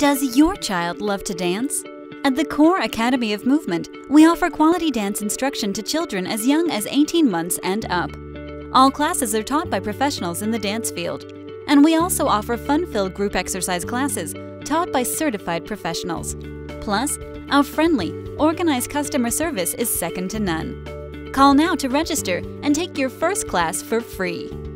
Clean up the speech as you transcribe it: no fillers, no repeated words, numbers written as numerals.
Does your child love to dance? At the Core Academy of Movement, we offer quality dance instruction to children as young as 18 months and up. All classes are taught by professionals in the dance field, and we also offer fun-filled group exercise classes taught by certified professionals. Plus, our friendly, organized customer service is second to none. Call now to register and take your first class for free.